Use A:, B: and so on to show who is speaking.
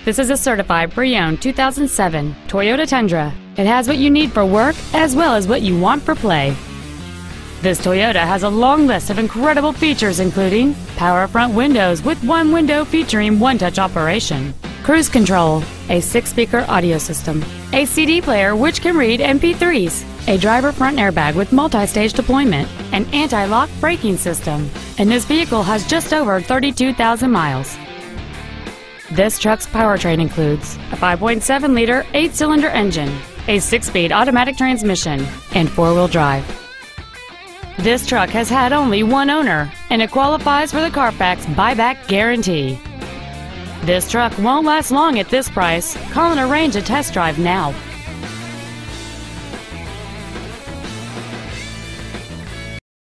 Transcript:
A: This is a certified pre-owned 2007 Toyota Tundra. It has what you need for work as well as what you want for play. This Toyota has a long list of incredible features including power front windows with one window featuring one-touch operation, cruise control, a 6-speaker audio system, a CD player which can read MP3s, a driver front airbag with multi-stage deployment, an anti-lock braking system, and this vehicle has just over 32,000 miles. This truck's powertrain includes a 5.7-liter 8-cylinder engine, a 6-speed automatic transmission, and 4-wheel drive. This truck has had only one owner, and it qualifies for the Carfax buyback guarantee. This truck won't last long at this price. Call and arrange a test drive now.